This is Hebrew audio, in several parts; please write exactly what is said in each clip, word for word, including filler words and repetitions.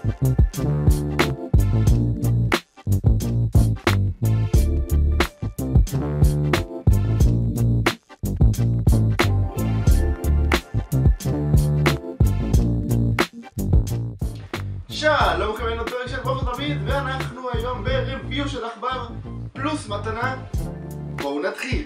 שלום לכם, היינו פרק של בוקר דוד, ואנחנו היום בריוויו של עכבר פלוס מתנה. בואו נתחיל.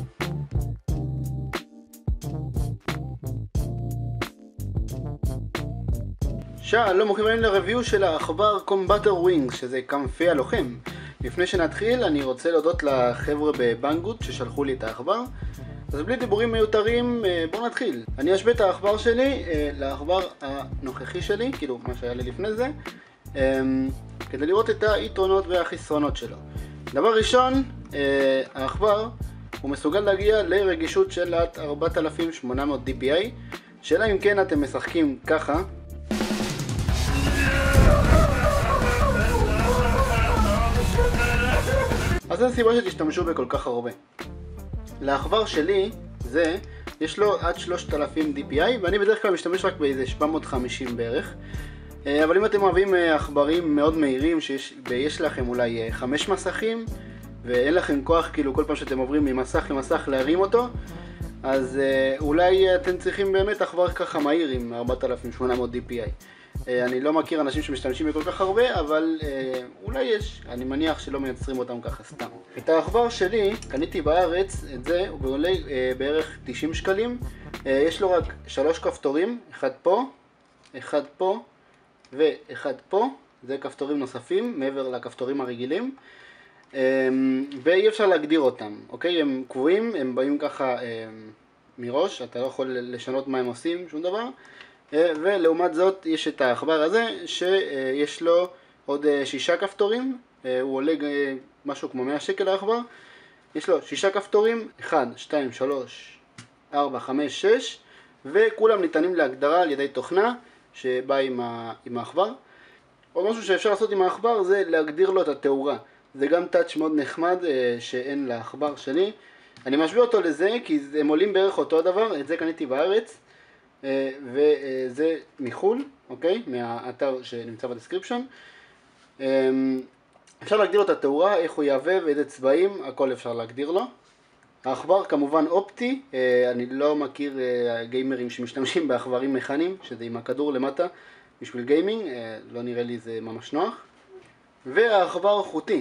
שלום לכם, היינו לריוויו של העכבר קומבטר ווינגס, שזה כנפי הלוחם. לפני שנתחיל אני רוצה להודות לחבר'ה בבנגות ששלחו לי את העכבר. אז בלי דיבורים מיותרים, בואו נתחיל. אני אשווה את העכבר שלי לעכבר הנוכחי שלי, כאילו מה שהיה לי לפני זה, כדי לראות את היתרונות והחסרונות שלו. דבר ראשון, העכבר הוא מסוגל להגיע לרגישות של עד ארבעת אלפים ושמונה מאות די פי איי, שאלה אם כן אתם משחקים ככה. אז אין סיבה שתשתמשו בכל כך הרבה. לעכבר שלי, זה, יש לו עד שלושת אלפים די פי איי, ואני בדרך כלל משתמש רק באיזה שבע מאות וחמישים בערך. אבל אם אתם אוהבים עכברים מאוד מהירים, שיש לכם אולי חמש מסכים, ואין לכם כוח כאילו כל פעם שאתם עוברים ממסך למסך להרים אותו, אז אולי אתם צריכים באמת עכבר ככה מהיר עם ארבעת אלפים ושמונה מאות די פי איי. אני לא מכיר אנשים שמשתמשים בכל כך הרבה, אבל אה, אולי יש, אני מניח שלא מייצרים אותם ככה סתם. את העכבר שלי קניתי בארץ, את זה, הוא עולה אה, בערך תשעים שקלים. אה, יש לו רק שלוש כפתורים, אחד פה, אחד פה ואחד פה. זה כפתורים נוספים מעבר לכפתורים הרגילים. אה, ואי אפשר להגדיר אותם, אוקיי? הם קבועים, הם באים ככה אה, מראש, אתה לא יכול לשנות מה הם עושים, שום דבר. ולעומת זאת יש את העכבר הזה שיש לו עוד שישה כפתורים, הוא עולה משהו כמו מאה שקל העכבר. יש לו שישה כפתורים, אחת, שתיים, שלוש, ארבע, חמש, שש, וכולם ניתנים להגדרה על ידי תוכנה שבאה עם העכבר. עוד משהו שאפשר לעשות עם העכבר זה להגדיר לו את התאורה. זה גם טאץ' מאוד נחמד שאין לעכבר שלי. אני משווה אותו לזה כי הם עולים בערך אותו דבר, את זה קניתי בארץ. וזה מחול, אוקיי? מהאתר שנמצא בדסקריפשן. אפשר להגדיר לו את התאורה, איך הוא יעבב, איזה צבעים, הכל אפשר להגדיר לו. העכבר כמובן אופטי, אני לא מכיר גיימרים שמשתמשים בעכברים מכניים, שזה עם הכדור למטה בשביל גיימינג, לא נראה לי זה ממש נוח. והעכבר חוטי,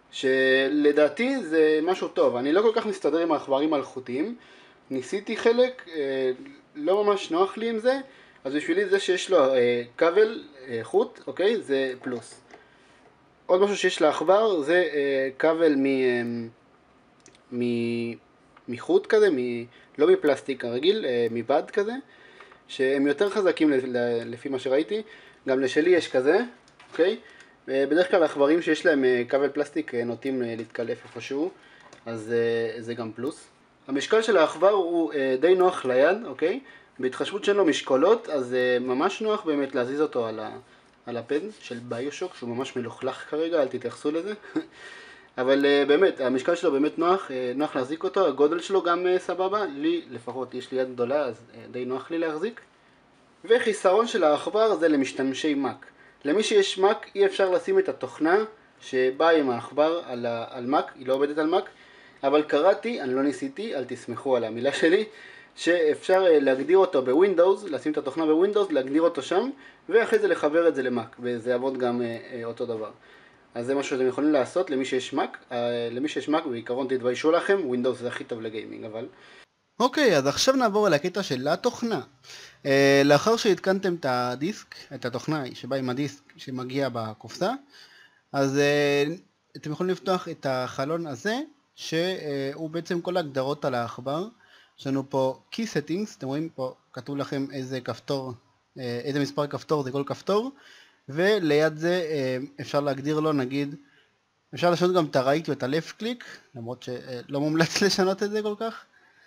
שלדעתי זה משהו טוב, אני לא כל כך מסתדר עם העכברים אלחוטיים, ניסיתי חלק, לא ממש נוח לי עם זה, אז בשבילי זה שיש לו אה, כבל, אה, חוט, אוקיי, זה פלוס. עוד משהו שיש לעכבר זה אה, כבל מ, אה, מ, מחוט כזה, מ, לא מפלסטיק הרגיל, אה, מבד כזה, שהם יותר חזקים לפי מה שראיתי, גם לשלי יש כזה, אוקיי? אה, בדרך כלל העכברים שיש להם אה, כבל פלסטיק אה, נוטים אה, להתקלף איפשהו, אז אה, זה גם פלוס. המשקל של העכבר הוא אה, די נוח ליד, אוקיי? בהתחשבות שאין לו משקולות, אז אה, ממש נוח באמת להזיז אותו על, ה, על הפד של ביושוק, שהוא ממש מלוכלך כרגע, אל תתייחסו לזה. אבל אה, באמת, המשקל שלו באמת נוח, אה, נוח להחזיק אותו, הגודל שלו גם אה, סבבה, לי לפחות יש לי יד גדולה, אז אה, די נוח לי להחזיק. וחיסרון של העכבר זה למשתמשי מק. למי שיש מק אי אפשר לשים את התוכנה שבאה עם העכבר על, על מק, היא לא עובדת על מק. אבל קראתי, אני לא ניסיתי, אל תסמכו על המילה שלי, שאפשר להגדיר אותו בווינדוס, לשים את התוכנה בווינדוס, להגדיר אותו שם, ואחרי זה לחבר את זה למק, וזה יעבוד גם אה, אותו דבר. אז זה משהו שאתם יכולים לעשות למי שיש מק, אה, למי שיש מק, בעיקרון תתביישו לכם, ווינדוס זה הכי טוב לגיימינג, אבל... אוקיי, אז עכשיו נעבור על הקטע של התוכנה. אה, לאחר שהתקנתם את הדיסק, את התוכנה שבאה עם הדיסק שמגיע בקופסה, אז אה, אתם יכולים לפתוח את החלון הזה, שהוא בעצם כל ההגדרות על העכבר. יש לנו פה Key Settings, אתם רואים פה כתוב לכם איזה כפתור, איזה מספר כפתור זה כל כפתור, וליד זה אפשר להגדיר לו, נגיד, אפשר לשנות גם את ה-Right ואת ה-Left Click, למרות שלא מומלץ לשנות את זה כל כך.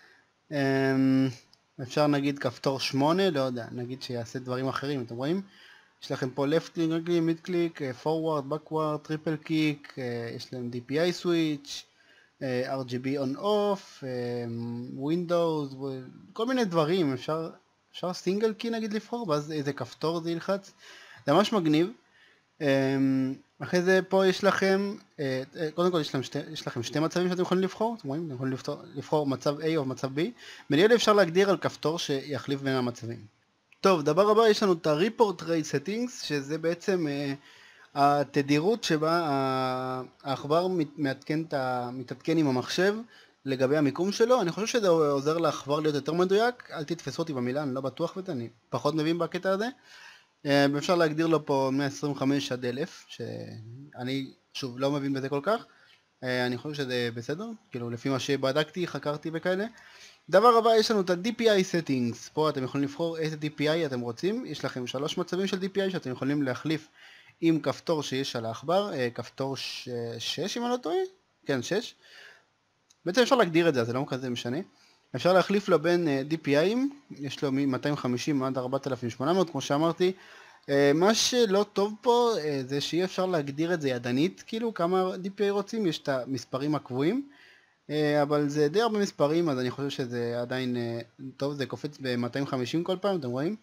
אפשר נגיד כפתור שמונה, לא יודע, נגיד שיעשה דברים אחרים, אתם רואים? יש לכם פה left click, mid click, forward, backward, triple kick, יש להם די פי איי switch, אר ג'י בי on off, windows, כל מיני דברים. אפשר, אפשר סינגל קי נגיד לבחור, ואז איזה כפתור זה ילחץ. זה ממש מגניב. אחרי זה פה יש לכם, קודם כל יש לכם שתי, יש לכם שתי מצבים שאתם יכולים לבחור, אתם רואים? אתם יכולים לבחור, לבחור מצב A או מצב B, בניהול אפשר להגדיר על כפתור שיחליף בין המצבים. טוב, דבר הבא יש לנו את ה-Report Rate Settings, שזה בעצם uh, התדירות שבה העכבר מתעדכן, מתעדכן עם המחשב לגבי המיקום שלו. אני חושב שזה עוזר לעכבר להיות יותר מדויק, אל תתפסו אותי במילה, אני לא בטוח בזה, אני פחות מבין בקטע הזה. אפשר להגדיר לו פה מאה עשרים וחמש עד אלף, שאני שוב לא מבין בזה כל כך, אני חושב שזה בסדר, כאילו לפי מה שבדקתי, חקרתי וכאלה. דבר הבא יש לנו את ה-די פי איי settings, פה אתם יכולים לבחור איזה די פי איי אתם רוצים, יש לכם שלוש מצבים של די פי איי שאתם יכולים להחליף עם כפתור שיש על העכבר, כפתור שש אם אני לא טועה, כן שש, בעצם אפשר להגדיר את זה, זה לא כזה משנה. אפשר להחליף לו בין די פי איי-ים, יש לו מ-מאתיים וחמישים עד ארבעת אלפים ושמונה מאות, כמו שאמרתי. מה שלא טוב פה זה שאי אפשר להגדיר את זה ידנית, כאילו כמה די פי איי רוצים, יש את המספרים הקבועים, אבל זה די הרבה מספרים, אז אני חושב שזה עדיין טוב, זה קופץ ב-מאתיים וחמישים כל פעם, אתם רואים?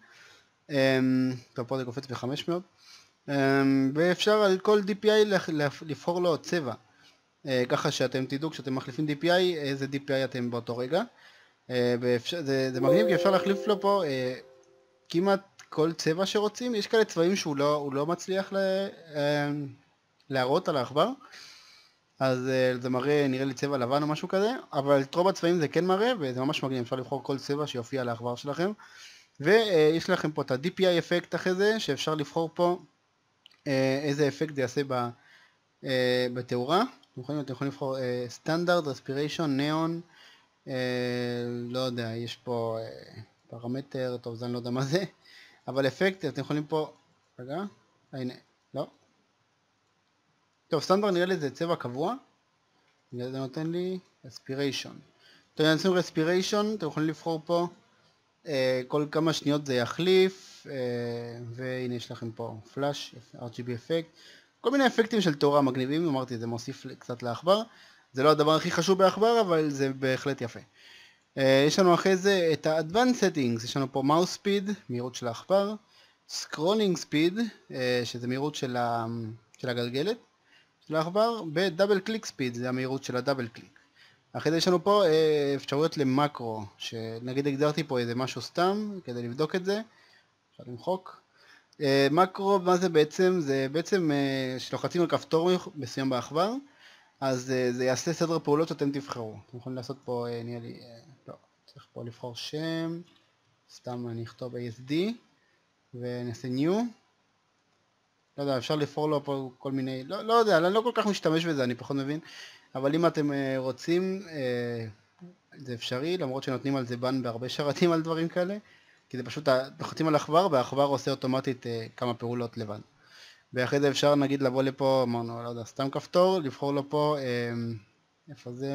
טוב, פה זה קופץ ב-חמש מאות, ואפשר על כל די פי איי לבחור לו צבע. ככה שאתם תדעו כשאתם מחליפים די פי איי איזה די פי איי אתם באותו רגע. ואפשר, זה, זה מגניב כי אפשר להחליף לו פה אה, כמעט כל צבע שרוצים. יש כאלה צבעים שהוא לא, הוא לא מצליח לה, אה, להראות על העכבר, אז אה, זה מראה נראה לי צבע לבן או משהו כזה, אבל את רוב הצבעים זה כן מראה וזה ממש מגניב, אפשר לבחור כל צבע שיופיע על העכבר שלכם. ויש לכם פה את ה-די פי איי אפקט אחרי זה, שאפשר לבחור פה אה, איזה אפקט זה יעשה ב, אה, בתאורה. אתם יכולים, אתם יכולים לבחור סטנדרט, רספיריישן, ניאון, לא יודע, יש פה uh, פרמטר, טוב זה אני לא יודע מה זה, אבל אפקט, אתם יכולים פה, רגע, הנה, לא. טוב, סטנדרט נראה לי זה צבע קבוע, זה נותן לי רספיריישן. אתם נעשים רספיריישן, אתם יכולים לבחור פה, uh, כל כמה שניות זה יחליף, uh, והנה יש לכם פה פלאש, אר ג'י בי אפקט. כל מיני אפקטים של תאורה מגניבים, אמרתי זה מוסיף קצת לעכבר, זה לא הדבר הכי חשוב בעכבר אבל זה בהחלט יפה. Uh, יש לנו אחרי זה את ה-Advanced Settings, יש לנו פה Mouse Speed, מהירות של העכבר, Scrolling Speed, uh, שזה מהירות של, ה... של הגלגלת של העכבר, ו-Double Click Speed, זה המהירות של הדאבל קליק. אחרי זה יש לנו פה uh, אפשרויות למקרו, שנגיד הגדרתי פה איזה משהו סתם, כדי לבדוק את זה, אפשר למחוק. מקרו, מה זה בעצם? זה בעצם שלוחצים על כפתור מסוים בעכבר, אז זה יעשה סדר פעולות שאתם תבחרו. אתם יכולים לעשות פה, נראה לי, לא, צריך פה לבחור שם, סתם אני אכתוב איי אס די, ונעשה new. לא יודע, אפשר לבחור לו פה כל מיני, לא, לא יודע, אני לא כל כך משתמש בזה, אני פחות מבין, אבל אם אתם רוצים, זה אפשרי, למרות שנותנים על זה בן בהרבה שרתים על דברים כאלה. כי זה פשוט, לוחצים על העכבר והעכבר עושה אוטומטית אה, כמה פעולות לבד. ואחרי זה אפשר נגיד לבוא לפה, אמרנו, לא יודע, סתם כפתור, לבחור לו פה, אה, איפה זה,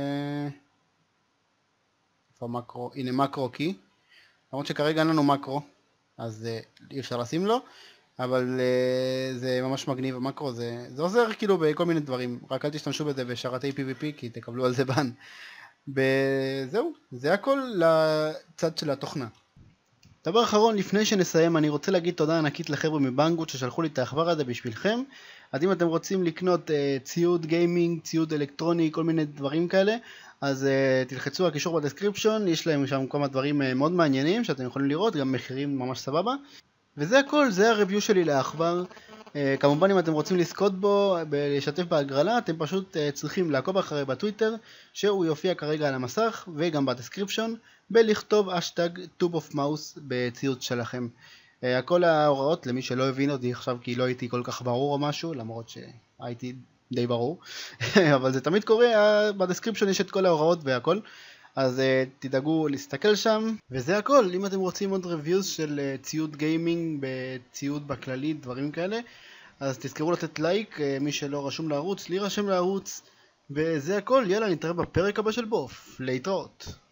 איפה מקרו, הנה מקרו קי, למרות שכרגע אין לנו מקרו, אז אה, אי אפשר לשים לו, אבל אה, זה ממש מגניב, המקרו זה, זה עוזר כאילו בכל מיני דברים, רק אל תשתמשו בזה בשרתי פי וי פי כי תקבלו על זה בן. וזהו, זה הכל לצד של התוכנה. דבר אחרון, לפני שנסיים, אני רוצה להגיד תודה ענקית לחבר'ה מבנגות ששלחו לי את העכבר הזה בשבילכם. אז אם אתם רוצים לקנות uh, ציוד גיימינג, ציוד אלקטרוני, כל מיני דברים כאלה, אז uh, תלחצו על הקישור בדסקריפשון, יש להם שם כמה דברים uh, מאוד מעניינים שאתם יכולים לראות, גם מחירים ממש סבבה. וזה הכל, זה הרביו שלי לעכבר. Uh, כמובן אם אתם רוצים לזכות בו, לשתף בהגרלה, אתם פשוט uh, צריכים לעקוב אחרי בטוויטר, שהוא יופיע כרגע על המסך וגם בדסקריפשון, בלכתוב אשטג טוב אוף מאוס בציוד שלכם. Uh, כל ההוראות למי שלא הבין אותי עכשיו כי לא הייתי כל כך ברור או משהו, למרות שהייתי די ברור, אבל זה תמיד קורה, uh, בדסקריפשון יש את כל ההוראות והכל. אז uh, תדאגו להסתכל שם, וזה הכל. אם אתם רוצים עוד ריוויוז של uh, ציוד גיימינג, בציוד בכללי, דברים כאלה, אז תזכרו לתת לייק, uh, מי שלא רשום לערוץ, להירשם לערוץ, וזה הכל. יאללה, נתראה בפרק הבא של בוף, להתראות.